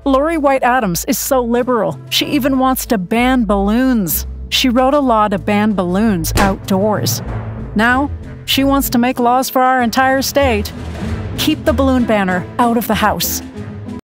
Lori White Adams is so liberal, she even wants to ban balloons. She wrote a law to ban balloons outdoors. Now, she wants to make laws for our entire state. Keep the balloon banner out of the House.